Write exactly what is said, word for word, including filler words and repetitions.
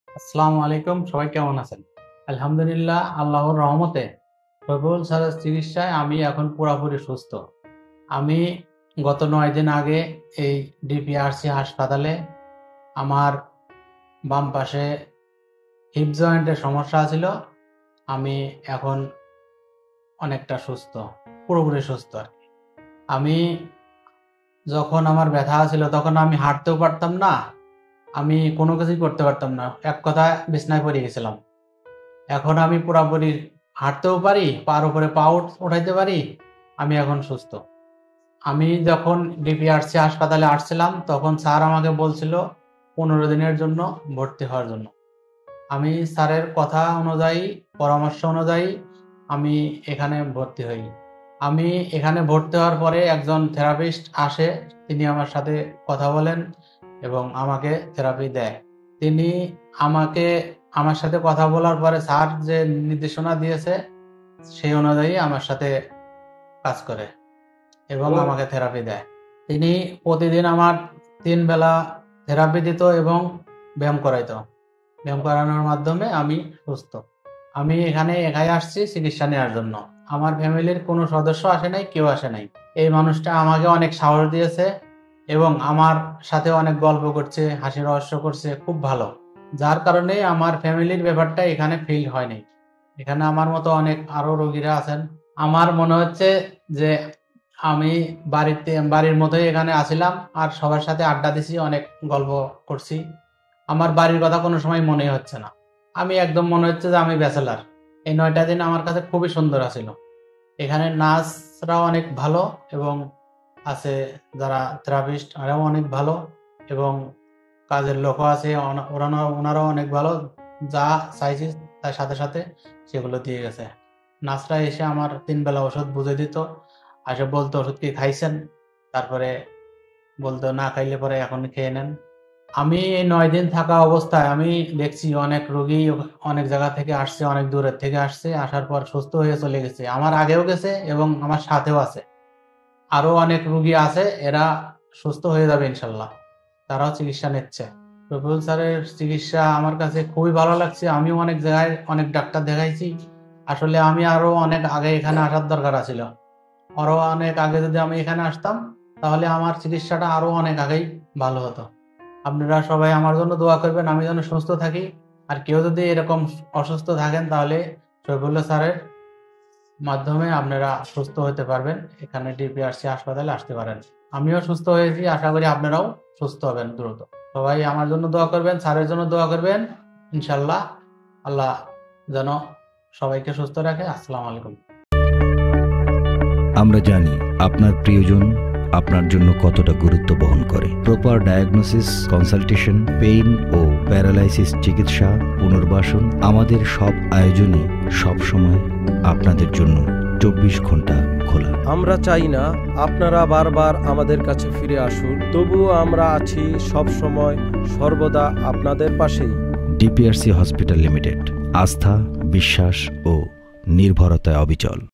আসসালামু আলাইকুম, সবাই কেমন আছেন? আলহামদুলিল্লাহ, আল্লাহর রহমতে শফিউল স্যারের চিকিৎসায় আমি এখন পুরোপুরি সুস্থ। আমি গত নয় দিন আগে এই ডিপিআরসি হাসপাতালে আমার বাম পাশে হিপ জয়েন্টের সমস্যা ছিল। আমি এখন অনেকটা সুস্থ, পুরোপুরি সুস্থ আর কি। আমি যখন আমার ব্যথা ছিল তখন আমি হাঁটতেও পারতাম না, আমি কোনো কিছুই করতে পারতাম না, এক কথায় বিছনায় পড়ে গেছিলাম। এখন আমি পুরোপুরি হাঁটতেও পারি, পার উপরে পা উঠাইতে পারি। আমি এখন সুস্থ। আমি যখন ডিপিআরসি হাসপাতালে আসছিলাম তখন স্যার আমাকে বলছিল পনেরো দিনের জন্য ভর্তি হওয়ার জন্য। আমি স্যারের কথা অনুযায়ী, পরামর্শ অনুযায়ী আমি এখানে ভর্তি হই। আমি এখানে ভর্তি হওয়ার পরে একজন থেরাপিস্ট আসে, তিনি আমার সাথে কথা বলেন এবং আমাকে থেরাপি দেয়। তিনি আমাকে আমার সাথে কথা বলার পরে স্যার যে নির্দেশনা দিয়েছে সেই অনুযায়ী আমার সাথে কাজ করে এবং আমাকে থেরাপি দেয়। তিনি প্রতিদিন আমার তিন বেলা থেরাপি দিত এবং ব্যায়াম করাইতো। ব্যায়াম করানোর মাধ্যমে আমি সুস্থ। আমি এখানে একাই আসছি চিকিৎসা নেওয়ার জন্য। আমার ফ্যামিলির কোনো সদস্য আসে নাই, কেউ আসে নাই। এই মানুষটা আমাকে অনেক সাহস দিয়েছে এবং আমার সাথে অনেক গল্প করছে, হাসি রহস্য করছে, খুব ভালো। যার কারণে আমার ফ্যামিলির ব্যাপারটা এখানে ফিল হয়নি। এখানে আমার মতো অনেক আরো রোগীরা আছেন। আমার মনে হচ্ছে যে আমি বাড়িতে বাড়ির মতোই এখানে আসিলাম, আর সবার সাথে আড্ডা দিছি, অনেক গল্প করছি। আমার বাড়ির কথা কোনো সময় মনে হচ্ছে না। আমি একদম মনে হচ্ছে যে আমি ব্যাচেলার। এই নয়টা দিন আমার কাছে খুবই সুন্দর আছিল। এখানে নার্সরাও অনেক ভালো এবং আছে যারা থেরাপিস্ট, আরাও অনেক ভালো এবং কাজের লোকও আছে, ওরা ওনারাও অনেক ভালো। যা চাইছি তার সাথে সাথে সেগুলো দিয়ে গেছে। নার্সরা এসে আমার তিন বেলা ওষুধ বুঝে দিত, আসে বলতো ওষুধ কি খাইছেন, তারপরে বলতো না খাইলে পরে এখন খেয়ে নেন। আমি এই নয় দিন থাকা অবস্থায় আমি দেখছি অনেক রোগী অনেক জায়গা থেকে আসছে, অনেক দূরের থেকে আসছে, আসার পর সুস্থ হয়ে চলে গেছে। আমার আগেও গেছে এবং আমার সাথেও আছে, আরো অনেক রোগী আছে, এরা সুস্থ হয়ে যাবে ইনশাল্লাহ। তারাও চিকিৎসা নিচ্ছে। শফিউল স্যারের চিকিৎসা আমার কাছে খুবই ভালো লাগছে। আমিও অনেক জায়গায় অনেক ডাক্তার দেখাইছি। আসলে আমি আরো অনেক আগে এখানে আসার দরকার ছিল। আরো অনেক আগে যদি আমি এখানে আসতাম তাহলে আমার চিকিৎসাটা আরো অনেক আগেই ভালো হতো। আপনারা সবাই আমার জন্য দোয়া করবেন, আমি যেন সুস্থ থাকি। আর কেউ যদি এরকম অসুস্থ থাকেন তাহলে শফিউল্লাহ স্যারের মাধ্যমে আপনারা সুস্থ হতে পারবেন। এখানে ডিপিআরসি হাসপাতালে আসতে পারেন। আমিও সুস্থ হয়েছি, আশা করি আপনারাও সুস্থ হবেন দ্রুত। সবাই আমার জন্য দোয়া করবেন, স্যারের জন্য দোয়া করবেন। ইনশাল্লাহ আল্লাহ যেন সবাইকে সুস্থ রাখে। আসসালামু আলাইকুম। আমরা জানি আপনার প্রিয়জন আপনার জন্য কতটা গুরুত্ব বহন করে। প্রপার ডায়াগনোসিস, কনসালটেশন, পেইন ও প্যারালাইসিস চিকিৎসা, পুনর্বাসন, আমাদের সব আয়োজনে সব সময় আপনাদের জন্য চব্বিশ ঘন্টা খোলা। আমরা চাই না আপনারা বারবার আমাদের কাছে ফিরে আসুন, তবুও আমরা আছি সব সময় সর্বদা আপনাদের পাশেই। ডিপিআরসি হসপিটাল লিমিটেড, আস্থা, বিশ্বাস ও নির্ভরতায় অবিচল।